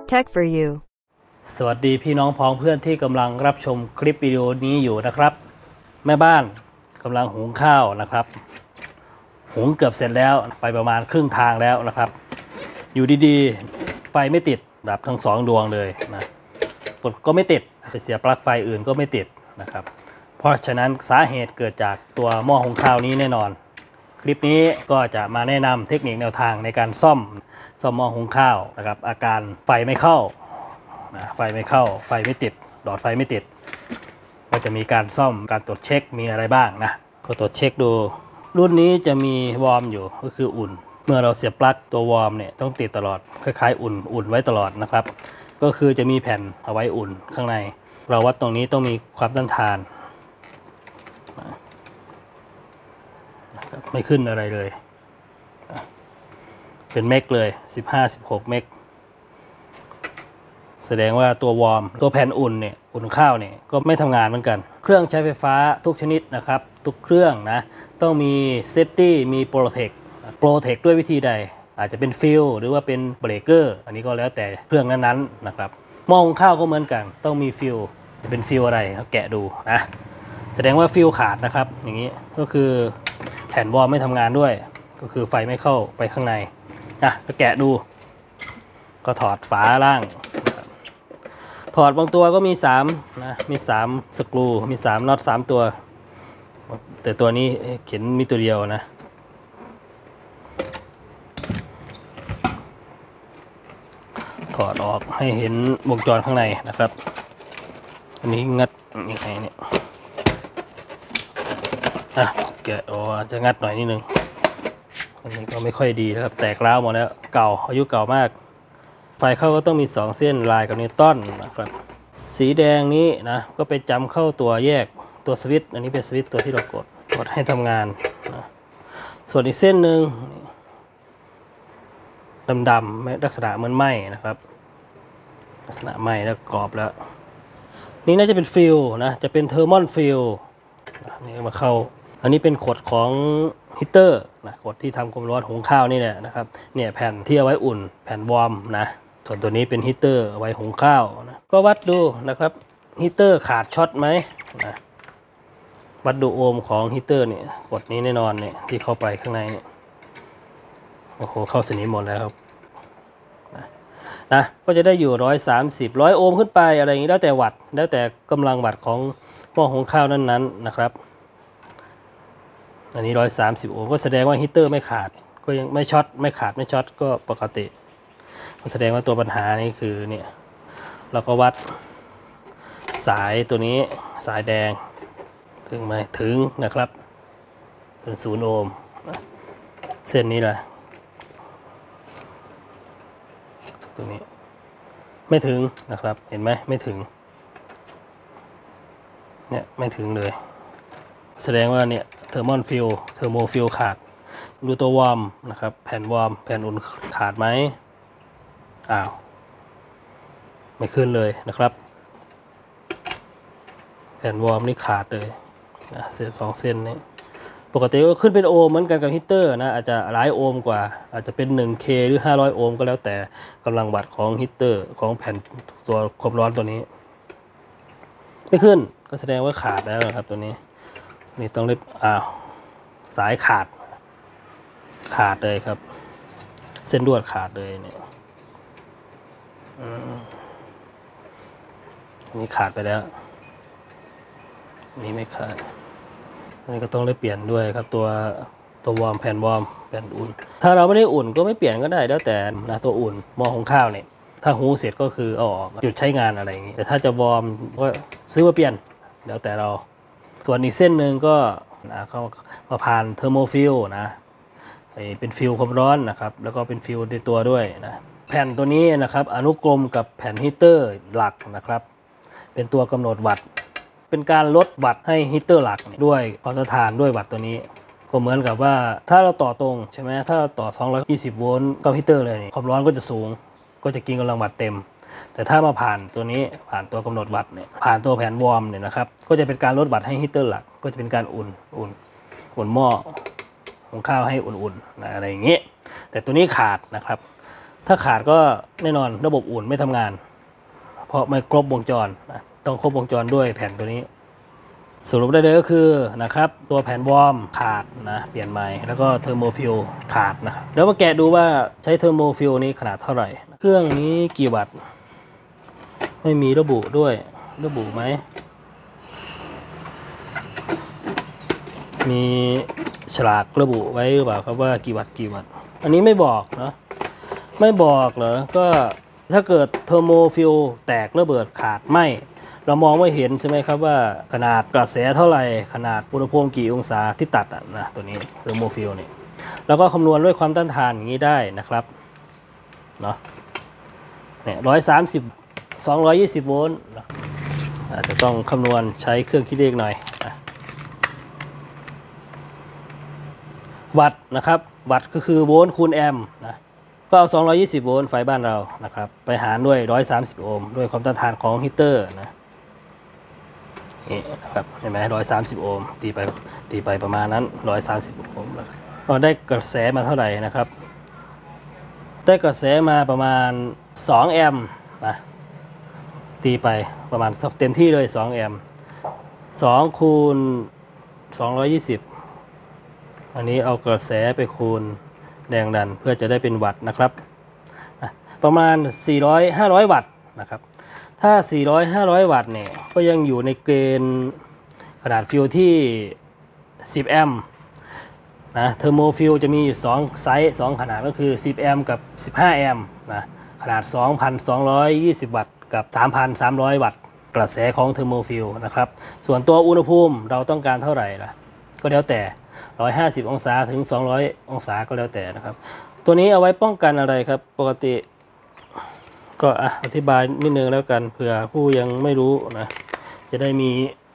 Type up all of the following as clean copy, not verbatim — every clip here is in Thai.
Tech for you สวัสดีพี่น้องพ้องเพื่อนที่กำลังรับชมคลิปวิดีโอนี้อยู่นะครับแม่บ้านกำลังหุงข้าวนะครับหุงเกือบเสร็จแล้วไปประมาณครึ่งทางแล้วนะครับอยู่ดีๆไฟไม่ติดดับทั้ง2 ดวงเลยนะกดก็ไม่ติดไปเสียบปลั๊กไฟอื่นก็ไม่ติดนะครับเพราะฉะนั้นสาเหตุเกิดจากตัวหม้อหุงข้าวนี้แน่นอนคลิปนี้ก็จะมาแนะนำเทคนิคแนวทางในการซ่อมหม้อหุงข้าวนะครับอาการไฟไม่เข้าไฟไม่เข้าไฟไม่ติดหลอดไฟไม่ติดก็จะมีการซ่อมการตรวจเช็คมีอะไรบ้างนะก็ตรวจเช็คดูรุ่นนี้จะมีวอร์มอยู่ก็คืออุ่นเมื่อเราเสียบปลั๊กตัววอร์มเนี่ยต้องติดตลอดคล้ายๆอุ่นไว้ตลอดนะครับก็คือจะมีแผ่นเอาไว้อุ่นข้างในเราวัดตรงนี้ต้องมีความต้านทานไม่ขึ้นอะไรเลยเป็นเมกเลย15-16 เมกแสดงว่าตัววอร์มตัวแผ่นอุ่นเนี่ยอุ่นข้าวเนี่ยก็ไม่ทำงานเหมือนกันเครื่องใช้ไฟฟ้าทุกชนิดนะครับทุกเครื่องนะต้องมีเซฟตี้มีโปรเทคด้วยวิธีใดอาจจะเป็นฟิลหรือว่าเป็นเบรกเกอร์อันนี้ก็แล้วแต่เครื่องนั้นๆนะครับหม้อหุงข้าวก็เหมือนกันต้องมีฟิลเป็นฟิลอะไรแกะดูนะแสดงว่าฟิลขาดนะครับอย่างนี้ก็คือแผ่นวอร์มไม่ทำงานด้วยก็คือไฟไม่เข้าไปข้างในนะก็แกะดูก็ถอดฝาล่างถอดบางตัวก็มี3นะมี3สกรูมี3น็อต3ตัวแต่ตัวนี้เข็นมีตัวเดียวนะถอดออกให้เห็นวงจรข้างในนะครับอันนี้งัดยังไงเนี่ยแกะออกจะงัดหน่อยนิดนึงอันนี้ก็ไม่ค่อยดีนะครับแตกร้าวหมดแล้วเก่าอายุเก่ามากไฟเข้าก็ต้องมี2 เส้นลายกับนิวตันนะครับสีแดงนี้นะก็ไปจำเข้าตัวแยกตัวสวิตช์อันนี้เป็นสวิตช์ตัวที่เรากดให้ทำงานนะส่วนอีกเส้นหนึ่งดำๆลักษณะเหมือนไหม้นะครับลักษณะไหม้แล้วกรอบแล้วนี่น่าจะเป็นฟิลนะจะเป็นเทอร์มอนฟิลนี่มาเข้าอันนี้เป็นขดของฮีเตอร์นะขดที่ทำความร้อนหุงข้าวนี่แหละนะครับเนี่ยแผ่นที่เอาไว้อุ่นแผ่นวอร์มนะส่วนตัวนี้เป็นฮีเตอร์เอาไว้หุงข้าวนะก็วัดดูนะครับฮีเตอร์ขาดช็อตไหมนะวัดดูโอห์มของฮีเตอร์เนี่ยกดนี้แน่นอนเนี่ยที่เข้าไปข้างในเนี่ยโอ้โหเข้าสนิมหมดแล้วครับนะก็จะได้อยู่130 โอห์มขึ้นไปอะไรอย่างนี้แล้วแต่วัตต์แล้วแต่กำลังวัตต์ของหม้อหุงข้าวนั้นๆนะครับอันนี้130 โอห์มก็แสดงว่าฮีเตอร์ไม่ขาดก็ยังไม่ช็อตไม่ขาดไม่ช็อตก็ปกติก็แสดงว่าตัวปัญหานี่คือเนี่ยเราก็วัดสายตัวนี้สายแดงถึงไหมถึงนะครับเป็น0 โอห์มเส้นนี้แหละตัวนี้ไม่ถึงนะครับเห็นไหมไม่ถึงเนี่ยไม่ถึงเลยแสดงว่าเนี่ยเทอร์โมฟิลขาดดูตัววอร์มนะครับแผ่นวอร์มแผ่นอุ่นขาดไหมอ้าวไม่ขึ้นเลยนะครับแผ่นวอร์มนี่ขาดเลยนะเส้น2 เส้นนี้ปกติก็ขึ้นเป็นโอห์มเหมือนกันกับฮีเตอร์นะอาจจะหลายโอห์มกว่าอาจจะเป็น 1K หรือ500 โอห์มก็แล้วแต่กำลังวัตต์ของฮีเตอร์ของแผ่นตัวความร้อนตัวนี้ไม่ขึ้นก็แสดงว่าขาดแล้วนะครับตัวนี้นี่ต้องรีบสายขาดเลยครับเส้นลวดขาดเลยเนี่ยนี่ขาดไปแล้วนี่ไม่ขาดอันนี้ก็ต้องได้เปลี่ยนด้วยครับตัววอร์มแผ่นวอร์มแผ่นอุ่นถ้าเราไม่ได้อุ่นก็ไม่เปลี่ยนก็ได้แล้วแต่นะตัวอุ่นหม้อหุงข้าวเนี่ยถ้าหุงเสร็จก็คือเอาออกหยุดใช้งานอะไรอย่างนี้แต่ถ้าจะวอร์มก็ซื้อมาเปลี่ยนแล้วแต่เราส่วนอีกเส้นหนึ่งก็เข้ามาผ่านเทอร์โมฟิลนะเป็นฟิลความร้อนนะครับแล้วก็เป็นฟิลในตัวด้วยนะแผ่นตัวนี้นะครับอนุกรมกับแผ่นฮีเตอร์หลักนะครับเป็นตัวกำหนดวัตต์เป็นการลดวัตต์ให้ฮีเตอร์หลักด้วยความต้านทานด้วยวัตต์ตัวนี้ก็เหมือนกับว่าถ้าเราต่อตรงใช่ไหมถ้าเราต่อ220 โวลต์กับฮีเตอร์เลยนี่ความร้อนก็จะสูงก็จะกินกำลังวัตต์เต็มแต่ถ้ามาผ่านตัวนี้ผ่านตัวกำหนดวัตต์เนี่ยผ่านตัวแผ่นวอร์มเนี่ยนะครับก็จะเป็นการลดวัตต์ให้ฮีเตอร์หลักก็จะเป็นการอุ่นหม้อหุงข้าวให้อุ่นๆอะไรอย่างนี้แต่ตัวนี้ขาดนะครับถ้าขาดก็แน่นอนระบบอุ่นไม่ทำงานเพราะไม่ครบวงจรนะต้องครบวงจรด้วยแผ่นตัวนี้สรุปได้เลยก็คือนะครับตัวแผ่นวอร์มขาดนะเปลี่ยนใหม่แล้วก็เทอร์โมฟิลขาดนะครับเดี๋ยวมาแกะดูว่าใช้เทอร์โมฟิลนี้ขนาดเท่าไหร่เครื่องนี้กี่วัตต์ไม่มีระบุด้วยระบุไหมมีฉลากระบุไว้หรือเปล่าครับว่ากี่วัตต์อันนี้ไม่บอกเนาะไม่บอกเหรอก็ถ้าเกิดเทอร์โมฟิลแตกระเบิดขาดไหมเรามองไม่เห็นใช่ไหมครับว่าขนาดกระแสเท่าไหร่ขนาดอุณหภูมิกี่องศาที่ตัดนะตัวนี้เทอร์โมฟิลนี่แล้วก็คำนวณด้วยความต้านทานอย่างนี้ได้นะครับเนาะเนี่ย130 220 โวลต์อาจจะต้องคำนวณใช้เครื่องคิดเลขหน่อยนะวัตต์นะครับวัตต์ก็คือโวลต์คูณแอมป์นะก็เอา220 โวลต์ไฟบ้านเรานะครับไปหารด้วย130 โอห์มด้วยความต้านทานของฮีตเตอร์นะนี่นะครับเห็นไหม130 โอห์มตีไปประมาณนั้น130 โอห์มก็ได้กระแสมาเท่าไหร่นะครับได้กระแสมาประมาณ2 แอมป์นะตีไปประมาณเต็มที่เลย2 แอมป์2คูณ220อันนี้เอากระแสไปคูณแรงดันเพื่อจะได้เป็นวัตต์นะครับประมาณ400-500 วัตต์นะครับถ้า400-500 วัตต์เนี่ยก็ยังอยู่ในเกณฑ์ขนาดฟิวที่10 แอมป์นะเทอร์โมฟิวจะมีอยู่2ไซส์2ขนาดก็คือ10 แอมป์กับ15 แอมป์นะขนาด 2,220 วัตต์กับ 3,300 วัตต์กระแสของเทอร์โมฟิวนะครับส่วนตัวอุณหภูมิเราต้องการเท่าไหร่ล่ะก็แล้วแต่150 องศาถึง200 องศาก็แล้วแต่นะครับตัวนี้เอาไว้ป้องกันอะไรครับปกติก็อธิบายนิดนึงแล้วกันเผื่อผู้ยังไม่รู้นะจะได้มี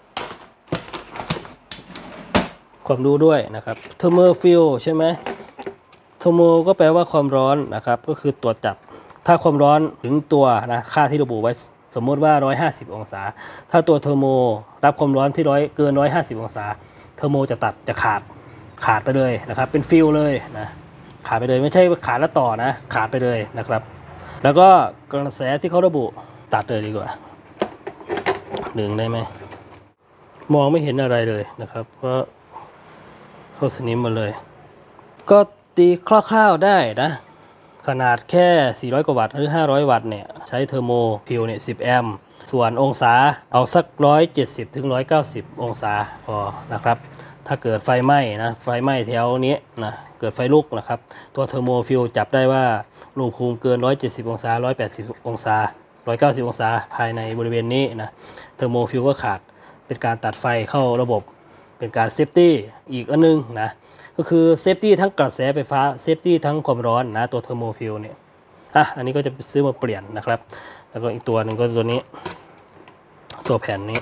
ความรู้ด้วยนะครับเทอร์โมฟิลใช่ไหมเทอร์โมก็แปลว่าความร้อนนะครับก็คือตัวจับถ้าความร้อนถึงตัวนะค่าที่ระบุไว้สมมติว่า150 องศาถ้าตัวเทอร์โมรับความร้อนที่เกิน150 องศาเทอร์โมจะตัดจะขาดไปเลยนะครับเป็นฟิลเลยนะขาดไปเลยไม่ใช่ขาดแล้วต่อนะขาดไปเลยนะครับแล้วก็กระแสที่เขาระบุตัดเลยดีกว่าดึงได้ไหมมองไม่เห็นอะไรเลยนะครับเพราะเข้าสนิมหมดเลยก็ตีคร่าวๆได้นะขนาดแค่400 กว่าวัตต์หรือ500 วัตต์เนี่ยใช้เทอร์โมฟิลเนี่ย10 แอมป์ส่วนองศาเอาสัก170 ถึง 190 องศาพอนะครับถ้าเกิดไฟไหม้นะไฟไหม้แถวนี้นะเกิดไฟลุกนะครับตัวเทอร์โมฟิลจับได้ว่าอุณหภูมิเกิน170 องศา180 องศา190 องศาภายในบริเวณนี้นะเทอร์โมฟิลก็ขาดเป็นการตัดไฟเข้าระบบเป็นการเซฟตี้อีกอันนึงนะก็คือเซฟตี้ทั้งกระแสไฟฟ้าเซฟตี้ทั้งความร้อนนะตัวเทอร์โมฟิลเนี่ยอันนี้ก็จะซื้อมาเปลี่ยนนะครับแล้วก็อีกตัวหนึ่งก็ตัวนี้ตัวแผ่นนี้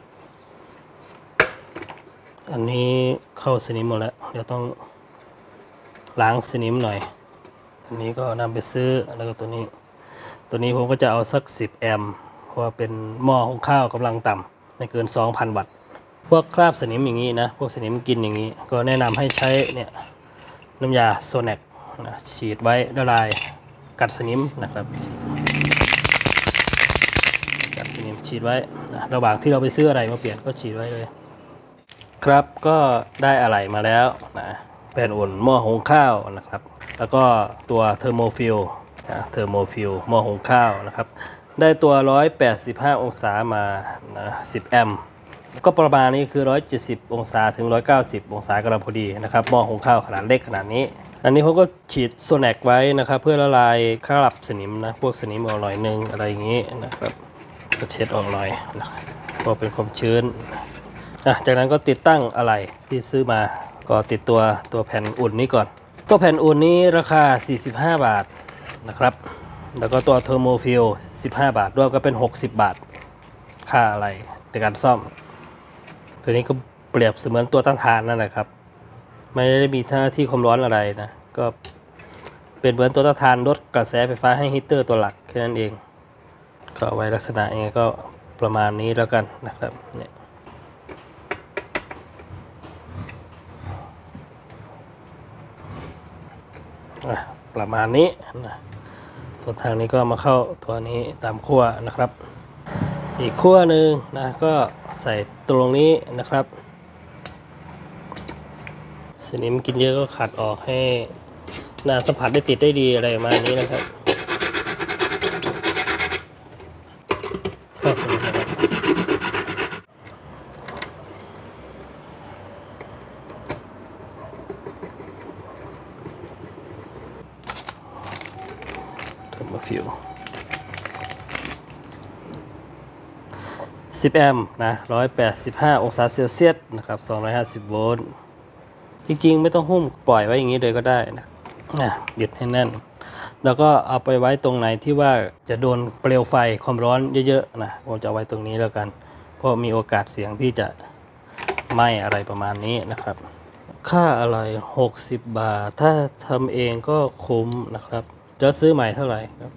อันนี้เข้าสนิมหมดแล้วเดี๋ยวต้องล้างสนิมหน่อยอันนี้ก็นำไปซื้อแล้วก็ตัวนี้ผมก็จะเอาสัก10 แอมป์เพราะว่าเป็นหม้อหุงข้าวกำลังต่ำไม่เกิน 2,000 วัตต์พวกคราบสนิมอย่างนี้นะพวกสนิมกินอย่างนี้ก็แนะนำให้ใช้เนี่ยน้ำยาโซแนกนะฉีดไว้ละลายกัดสนิมนะครับกัดสนิมฉีดไว้นะระหว่างที่เราไปซื้ออะไรมาเปลี่ยนก็ฉีดไว้เลยครับก็ได้อะไหล่มาแล้วนะเป็นอุ่นหม้อหุงข้าวนะครับแล้วก็ตัวเทอร์โมฟิลหม้อหุงข้าวนะครับได้ตัว185 องศามานะ10 แอมป์ก็ประมาณนี้คือ170 องศาถึง190 องศากำลังพอดีนะครับหม้อหุงข้าวขนาดเล็กขนาดนี้อันนี้ผมก็ฉีดโซแนกไว้นะครับเพื่อละลายคราบสนิมนะพวกสนิมออกหน่อยนึงอะไรอย่างนี้นะครับก็เช็ดออกหน่อยนะก็เป็นความชื้นจากนั้นก็ติดตั้งอะไรที่ซื้อมาก็ติดตัวแผ่นอุ่นนี้ก่อนตัวแผ่นอุ่นนี้ราคา45 บาทนะครับแล้วก็ตัวเทอร์โมฟิล15 บาทรวมก็เป็น60 บาทค่าอะไรในการซ่อมตัวนี้ก็เปรียบเสมือนตัวต้านทานนั่นแหละครับไม่ได้มีหน้าที่ความร้อนอะไรนะก็เป็นเหมือนตัวต้านทานลดกระแสไฟฟ้าให้ฮีตเตอร์ตัวหลักแค่นั้นเองก็ไว้ลักษณะอย่างนี้ก็ประมาณนี้แล้วกันนะครับเนี่ยประมาณนี้นะส่วนทางนี้ก็มาเข้าตัวนี้ตามขั้วนะครับอีกขั้วหนึ่งนะก็ใส่ตรงนี้นะครับสนิมกินเยอะก็ขัดออกให้หน้าสัมผัสได้ติดได้ดีอะไรประมาณนี้นะครับเข้าสนิมนะครับมาฟิว10 แอมป์นะ185 องศาเซลเซียสนะครับ250 โวลต์จริงๆไม่ต้องหุ้มปล่อยไว้อย่างนี้เลยก็ได้นะยึดให้แน่นแล้วก็เอาไปไว้ตรงไหนที่ว่าจะโดนเปลวไฟความร้อนเยอะๆนะผมจะเอาไว้ตรงนี้แล้วกันเพราะมีโอกาสเสี่ยงที่จะไหม้อะไรประมาณนี้นะครับค่าอะไร60 บาทถ้าทำเองก็คุ้มนะครับจะซื้อใหม่เท่าไหร่ครับ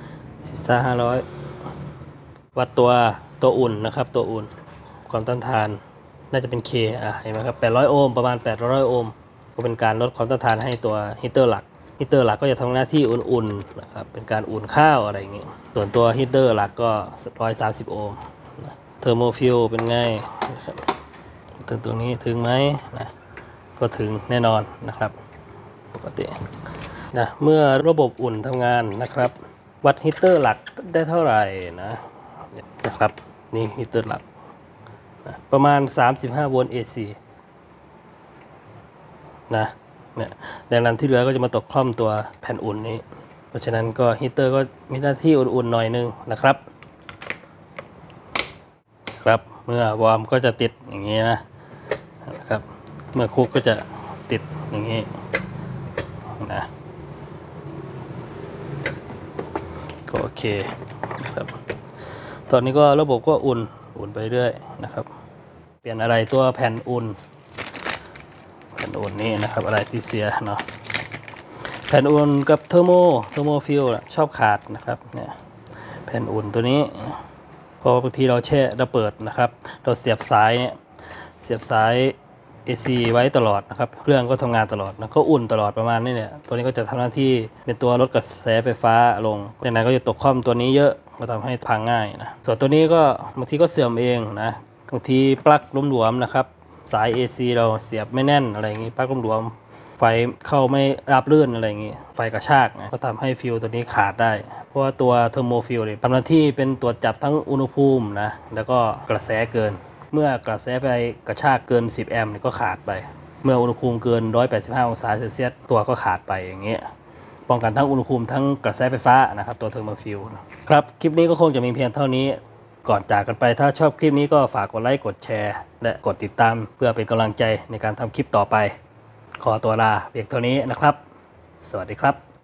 4,500 วัดตัวอุ่นนะครับตัวอุ่นความต้านทานน่าจะเป็น K เห็นไหมครับ800 โอห์มประมาณ800 โอห์มก็เป็นการลดความต้านทานให้ตัวฮีเตอร์หลักก็จะทำหน้าที่อุ่นๆนะครับเป็นการอุ่นข้าวอะไรอย่างเงี้ยส่วนตัวฮีเตอร์หลักก็130 โอห์มเทอร์โมฟิลเป็นไงนะครับถึงตรงนี้ถึงไหมนะก็ถึงแน่นอนนะครับปกตินะเมื่อระบบอุ่นทำงานนะครับวัดฮีเตอร์หลักได้เท่าไหร่นะครับนี่ฮีเตอร์หลักนะประมาณ35 โวลต์ AC นะเนี่ยดังนั้นที่เหลือก็จะมาตกคล่อมตัวแผ่นอุ่นนี้เพราะฉะนั้นก็ฮีเตอร์ก็มีหน้าที่อุ่นๆหน่อยนึงนะครับครับเมื่อวอร์มก็จะติดอย่างนี้นะครับเมื่อคุกก็จะติดอย่างนี้นะก็โอเคครับตอนนี้ก็ระบบก็อุ่นไปเรื่อยนะครับเปลี่ยนอะไรตัวแผ่นอุ่นนี่นะครับอะไรที่เสียเนาะแผ่นอุ่นกับเทอร์โมฟิลชอบขาดนะครับเนี่ยแผ่นอุ่นตัวนี้พอบางทีเราเปิดนะครับเราเสียบสาย AC ไว้ตลอดนะครับเครื่องก็ทำงานตลอดนะก็อุ่นตลอดประมาณนี้เนี่ยตัวนี้ก็จะทำหน้าที่เป็นตัวลดกระแสไฟฟ้าลงดังนั้นก็จะตกคล่อมตัวนี้เยอะก็ทำให้พังง่ายนะส่วนตัวนี้ก็บางทีก็เสื่อมเองนะบางทีปลั๊กหลวมๆนะครับสาย AC เราเสียบไม่แน่นอะไรอย่างนี้ปลั๊กหลวมไฟเข้าไม่ราบรื่นอะไรอย่างนี้ไฟกระชากนะก็ทำให้ฟิวตัวนี้ขาดได้เพราะว่าตัวเทอร์โมฟิลเนี่ยทำหน้าที่เป็นตรวจจับทั้งอุณหภูมินะแล้วก็กระแสเกินเมื่อกระแสไฟกระชากเกิน10 แอมป์ก็ขาดไปเมื่ออุณหภูมิเกิน185 องศาเซลเซียสตัวก็ขาดไปอย่างเงี้ยป้องกันทั้งอุณหภูมิทั้งกระแสไฟฟ้านะครับตัวเทอร์โมฟิลครับคลิปนี้ก็คงจะมีเพียงเท่านี้ก่อนจากกันไปถ้าชอบคลิปนี้ก็ฝากกดไลค์กดแชร์และกดติดตามเพื่อเป็นกำลังใจในการทำคลิปต่อไปขอตัวลาเพียงเท่านี้นะครับสวัสดีครับ